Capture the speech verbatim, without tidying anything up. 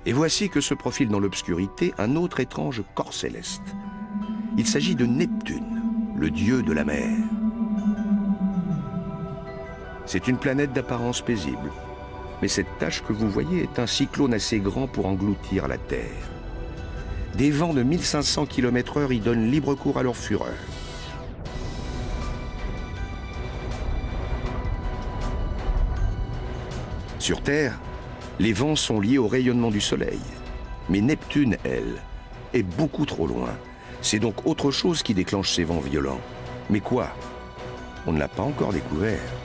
Et voici que se profile dans l'obscurité un autre étrange corps céleste. Il s'agit de Neptune, le dieu de la mer. C'est une planète d'apparence paisible, mais cette tache que vous voyez est un cyclone assez grand pour engloutir la Terre. Des vents de mille cinq cents kilomètres heure y donnent libre cours à leur fureur. Sur Terre, les vents sont liés au rayonnement du Soleil. Mais Neptune, elle, est beaucoup trop loin. C'est donc autre chose qui déclenche ces vents violents. Mais quoi? On ne l'a pas encore découvert.